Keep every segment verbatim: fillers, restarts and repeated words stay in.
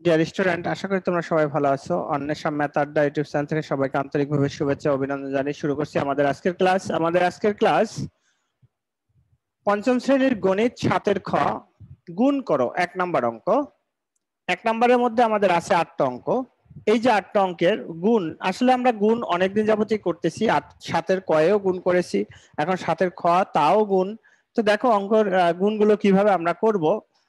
Dear student, আশা করি তোমরা সবাই ভালো আছো। Anwesha math Adda YouTube channel থেকে সবাইকে আন্তরিকভাবে শুভেচ্ছা ও অভিনন্দন জানিয়ে শুরু করছি আমাদের আজকের ক্লাস। আমাদের আজকের ক্লাস পঞ্চম শ্রেণীর গণিত সাতের খ, গুণ করো এক নাম্বার অঙ্ক। এক নাম্বারের মধ্যে আমাদের আছে আটটা অঙ্ক। এই যে আটটা অঙ্কের গুণ, আসলে আমরা গুণ অনেকদিন যাবতই করতেছি। আট সাতের কয়েও গুণ করেছি, এখন সাতের খ তাও গুণ। তো দেখো অঙ্কর গুণগুলো কিভাবে আমরা করব।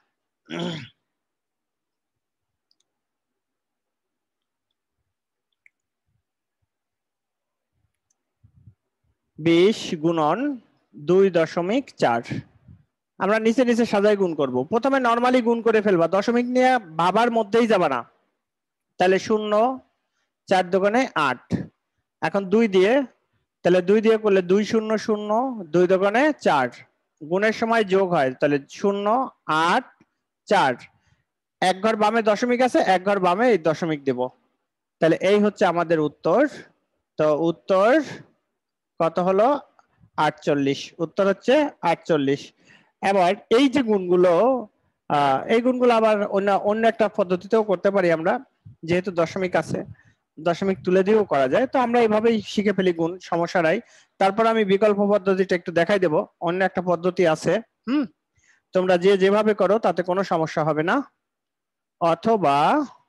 বিশ গুণন দুই দশমিক চার, আমরা নিচে নিচে সাজাই গুণ করব। প্রথমে নরমালি গুণ করে ফেলবা, দশমিক নিয়ে ভাবার মধ্যেই যাবা না। তাহলে শূন্য, চার দোকানে আট, এখন দুই দিয়ে, তাহলে দুই দিয়ে করলে দুই শূন্য শূন্য, দুই দোকানে চার, গুণের সময় যোগ হয়, তাহলে শূন্য আট চার, এক ঘর বামে দশমিক আছে, এক ঘর বামে এই দশমিক দেব। তাহলে এই হচ্ছে আমাদের উত্তর। তো উত্তর কত হলো? আটচল্লিশ। উত্তর হচ্ছে আটচল্লিশ। এবার এই যে গুণগুলো, আহ এই গুণগুলো আবার অন্য অন্য একটা পদ্ধতিতেও করতে পারি আমরা, যেহেতু দশমিক আছে, দশমিক তুলে দিয়েও করা যায়। তো আমরা এইভাবেই শিখে ফেলি গুণ, সমস্যা নাই। তারপর আমি বিকল্প পদ্ধতিটা একটু দেখাই দেব, অন্য একটা পদ্ধতি আছে। হুম, তোমরা যে যেভাবে করো তাতে কোনো সমস্যা হবে না। অথবা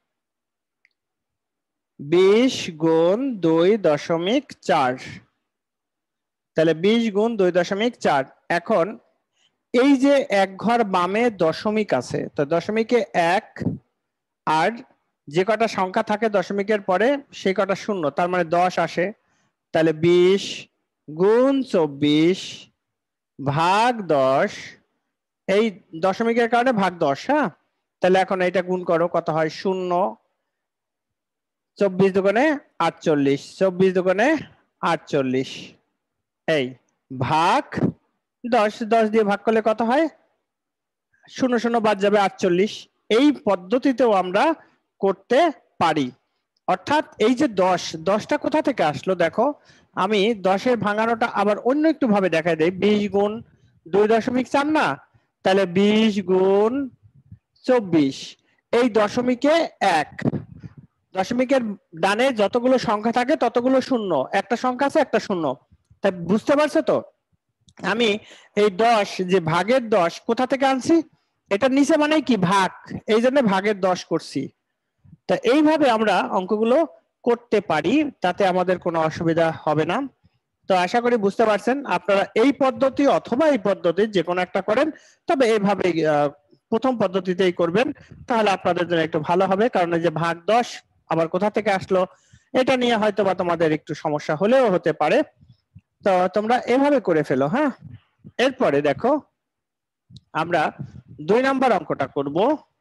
বিশ গুণ দুই দশমিক চার, তাহলে বিশ গুণ দুই দশমিক চার। এখন এই যে এক ঘর বামে দশমিক আছে, তো দশমিকে এক, আর যে কটা সংখ্যা থাকে দশমিকের পরে সেই কটা শূন্য, তার মানে দশ আসে। তাহলে বিশ গুণ চব্বিশ ভাগ দশ, এই দশমিকের কারণে ভাগ দশ। হ্যাঁ, তাহলে এখন এটা গুণ করো, কত হয়? শূন্য, চব্বিশ দোকানে আটচল্লিশ, চব্বিশ দোকানে আটচল্লিশ, এই ভাগ দশ, দশ দিয়ে ভাগ করলে কত হয়? শূন্য শূন্য বাদ যাবে, আটচল্লিশ। এই পদ্ধতিতেও আমরা করতে পারি। অর্থাৎ এই যে দশ, দশটা কোথা থেকে আসলো দেখো, আমি দশের ভাঙানোটা আবার অন্য একটু ভাবে দেখাই দেই। বিশ গুণ দুই দশমিক চার না, তাহলে বিশ গুণ চব্বিশ, এই দশমিকে এক, দশমিকের ডানে যতগুলো সংখ্যা থাকে ততগুলো শূন্য, একটা সংখ্যা আছে একটা শূন্য। তাই বুঝতে পারছো তো? আমি এই দশ, যে ভাগের দশ কোথা থেকে আনছি, এটা নিচে মানে কি ভাগ, এই জন্য ভাগের দশ করছি। তা এইভাবে আমরা অঙ্কগুলো করতে পারি, তাতে আমাদের কোনো অসুবিধা হবে না। তো আশা করি বুঝতে পারছেন। আপনারা এই পদ্ধতি অথবা এই পদ্ধতি যে কোনো একটা করেন, তবে এইভাবে প্রথম পদ্ধতিতেই করবেন, তাহলে আপনাদের জন্য একটু ভালো হবে। কারণ এই যে ভাগ দশ আবার কোথা থেকে আসলো, এটা নিয়ে হয়তো বা তোমাদের একটু সমস্যা হলেও হতে পারে। তো তোমরা এভাবে করে ফেলো। হ্যাঁ, এরপরে দেখো আমরা দুই নাম্বার অঙ্কটা করব।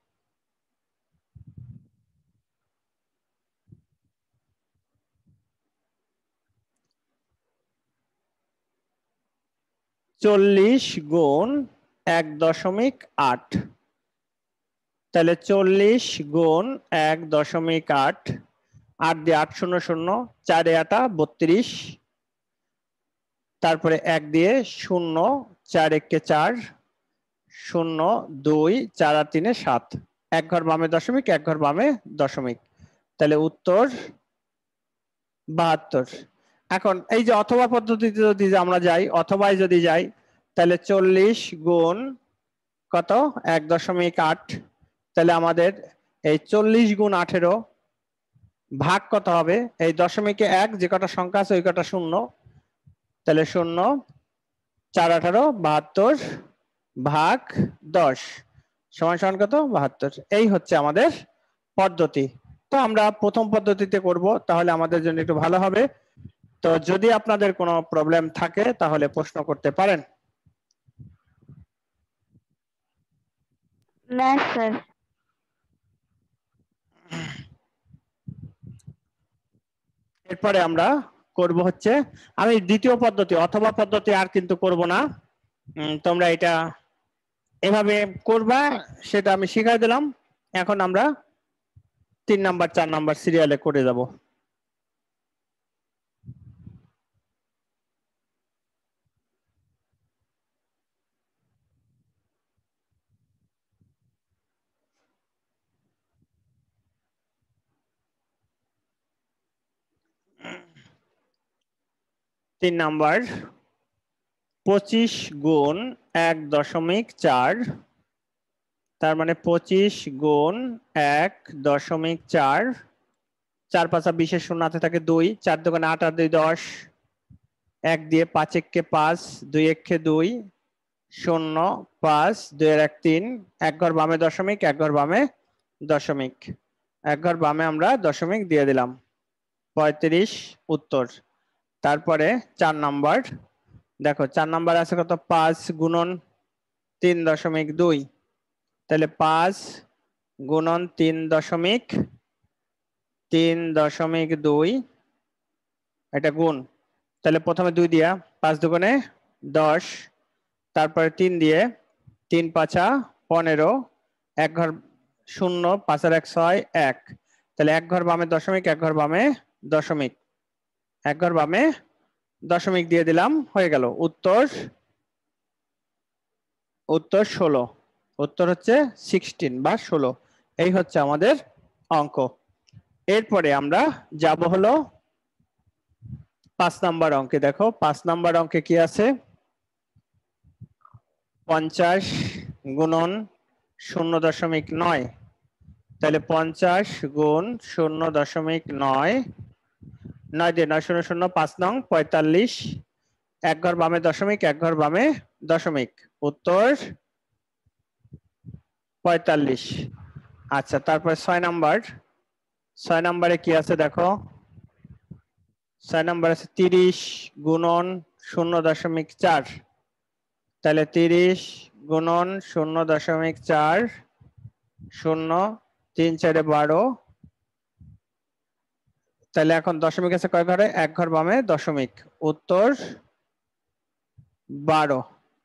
চল্লিশ গুণ এক দশমিক আট, তাহলে চল্লিশ গুণ এক দশমিক আট, আট দিয়ে আট শূন্য শূন্য, চারে আটা বত্রিশ, তারপরে এক দিয়ে শূন্য, চার একে চার, শূন্য দুই, চার আর তিনে সাত, এক ঘর বামে দশমিক, এক ঘর বামে দশমিক, তাহলে উত্তর বাহাত্তর। এখন এই যে অথবা পদ্ধতিতে যদি আমরা যাই, অথবাই যদি যাই, তাহলে চল্লিশ গুণ কত? এক দশমিক আট, তাহলে আমাদের এই চল্লিশ গুণ আঠেরো ভাগ কত হবে? এই দশমিকে এক, যে কটা সংখ্যা আছে ওই কটা শূন্য, তাহলে শূন্য, চার আঠারো বাহাত্তর, ভাগ দশ সমান সমান কত? বাহাত্তর। এই হচ্ছে আমাদের পদ্ধতি। তো আমরা প্রথম পদ্ধতিতে করব, তাহলে আমাদের জন্য একটু ভালো হবে। তো যদি আপনাদের কোনো প্রবলেম থাকে তাহলে প্রশ্ন করতে পারেন। না স্যার। এরপরে আমরা করব হচ্ছে, আমি দ্বিতীয় পদ্ধতি অথবা পদ্ধতি আর কিন্তু করব না। তোমরা এটা এভাবে করবা, সেটা আমি শিখাই দিলাম। এখন আমরা তিন নাম্বার চার নাম্বার সিরিয়ালে করে যাব। তিন নাম্বার পঁচিশ গুণ এক দশমিক চার, তার মানে পঁচিশ গুণ এক দশমিক চার, চার পাঁচা বিশের শূন্য হাতে থাকে দুই, চার দোকানে আট আর দুই দশ, এক দিয়ে পাঁচ এককে পাঁচ, দুই এককে দুই, শূন্য পাঁচ, দুই এর এক তিন, এক ঘর বামে দশমিক, এক ঘর বামে দশমিক, এক ঘর বামে আমরা দশমিক দিয়ে দিলাম, পঁয়ত্রিশ উত্তর। তারপরে চার নাম্বার দেখো, চার নাম্বার আছে কত, পাঁচ গুণন তিন দশমিক দুই, তাহলে পাঁচ গুণন তিন দশমিক তিন দশমিক দুই, এটা গুণ, তাহলে প্রথমে দুই দিয়া, পাঁচ দুগুণে দশ, তারপরে তিন দিয়ে, তিন পাঁচা পনেরো, এক ঘর শূন্য, পাঁচের এক ছয়, এক, তাহলে এক ঘর বামে দশমিক, এক ঘর বামে দশমিক, এক ঘর বামে দশমিক দিয়ে দিলাম, হয়ে গেল উত্তর। উত্তর ষোলো, উত্তর হচ্ছে সিক্সটিন বা ষোলো। এই হচ্ছে আমাদের অঙ্ক। এরপরে আমরা যাব হলো পাঁচ নাম্বার অঙ্কে। দেখো পাঁচ নাম্বার অঙ্কে কি আছে, পঞ্চাশ গুণন শূন্য দশমিক নয়, তাহলে পঞ্চাশ গুণ শূন্য দশমিক নয়, নয় দিয়ে নয় শূন্য শূন্য, পাঁচ নং পঁয়তাল্লিশ, এক ঘর বামে দশমিক, এক ঘর বামে দশমিক, উত্তর পঁয়তাল্লিশ। আচ্ছা, তারপরে ছয় নাম্বার, ছয় নাম্বারে কি আছে দেখো, ছয় নাম্বার আছে তিরিশ গুণন শূন্য দশমিক চার, তাহলে তিরিশ গুণন শূন্য দশমিক চার, শূন্য, তিন চারে বারো, তাহলে এখন দশমিক আছে কয় ঘরে, এক ঘর বামে দশমিক, উত্তর বারো।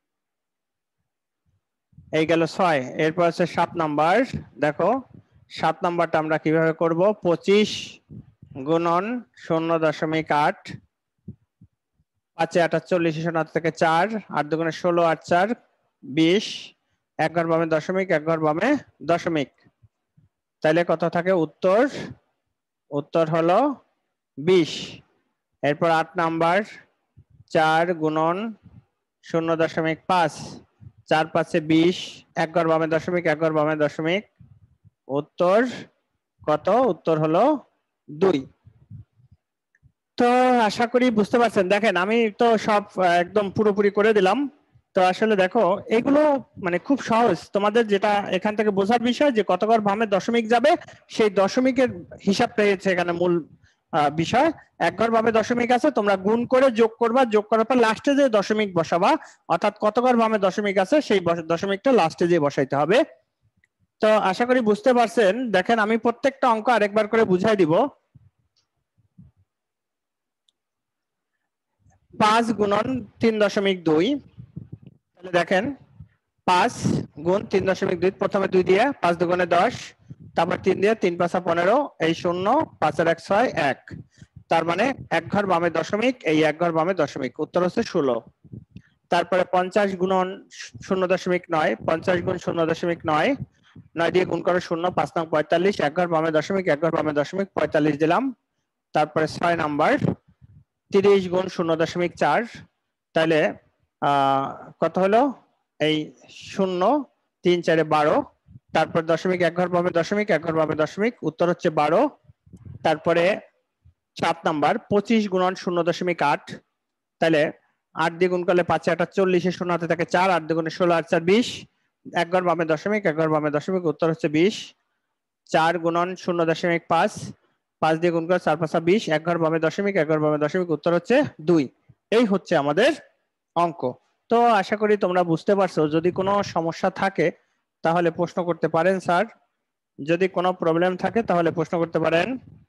এই গেল ছয়। এরপর আছে সাত নাম্বার, দেখো সাত নাম্বারটা আমরা কিভাবে করব, পঁচিশ গুণন শূন্য দশমিক আট, পাঁচে আটাচল্লিশ, শূন্য থেকে চার, আট দুগুণে ষোলো, আট চার বিশ, এক ঘর বামে দশমিক, এক ঘর বামে দশমিক, তাহলে কত থাকে, উত্তর উত্তর হলো বিশ। এরপর আট নাম্বার, চার গুণন শূন্য দশমিক পাঁচ, চার পাঁচে বিশ, এক ঘর বামে দশমিক, এক ঘর বামে দশমিক, উত্তর কত, উত্তর হলো দুই। তো আশা করি বুঝতে পারছেন। দেখেন আমি তো সব একদম পুরোপুরি করে দিলাম। তো আসলে দেখো এগুলো মানে খুব সহজ, তোমাদের যেটা এখান থেকে বোঝার বিষয় যে কত ঘর বামে দশমিক যাবে সেই দশমিকের হিসাবটা হচ্ছে এখানে মূল বিষয়। এক ঘর বামে দশমিক আছে, তোমরা গুণ করে যোগ করবা, যোগ করার পর লাস্টে যে দশমিক বসাবা, অর্থাৎ কত ঘর বামে দশমিক আছে সেই দশমিকটা লাস্টে যে বসাইতে হবে। তো আশা করি বুঝতে পারছেন। দেখেন আমি প্রত্যেকটা অঙ্ক আরেকবার করে বুঝাই দিব। পাঁচ গুণন তিন দশমিক দুই, তাহলে দেখেন পাঁচ গুণ তিন দশমিক দুই, প্রথমে দুই দিয়ে, পাঁচ দুগুণে দশ, তারপর তিন দিয়ে, তিন পাঁচা পনেরো, এই শূন্য, পাঁচের এক ছয়, এক, তার মানে এক ঘর বামে দশমিক, এই এক ঘর বামে দশমিক, উত্তর হচ্ছে ষোলো। তারপরে পঞ্চাশ গুণন শূন্য দশমিক নয়, পঞ্চাশ গুণ শূন্য দশমিক নয়, নয় দিয়ে গুণ করো শূন্য, পাঁচ নং পঁয়তাল্লিশ, এক ঘর বামে দশমিক, এক ঘর বামে দশমিক, পঁয়তাল্লিশ দিলাম। তারপরে ছয় নাম্বার, তিরিশ গুণ শূন্য দশমিক চার, তাহলে আহ কত হলো, এই শূন্য, তিন চারে বারো, তারপর দশমিক, এক ঘর বামে দশমিক, এক ঘর বামে দশমিক, উত্তর হচ্ছে বারো। তারপরে সাত নাম্বার, পঁচিশ গুণন শূন্য দশমিক আট, তাহলে আট দিয়ে গুণ করলে পাঁচে আটাচল্লিশে শূন্য হাতে থাকে চার, আট দুগুণে ষোলো, আট চার বিশ, এক ঘর বামে দশমিক, এক ঘর বামে দশমিক, উত্তর হচ্ছে বিশ। চার গুণন শূন্য দশমিক পাঁচ, পাঁচ দিয়ে গুণ করে চার পাঁচা বিশ, এক ঘর বামে দশমিক, এক ঘর বামে দশমিক, উত্তর হচ্ছে দুই। এই হচ্ছে আমাদের অঙ্ক। তো আশা করি তোমরা বুঝতে পারছো। যদি কোনো সমস্যা থাকে তাহলে প্রশ্ন করতে পারেন স্যার, যদি কোনো প্রবলেম থাকে তাহলে প্রশ্ন করতে পারেন।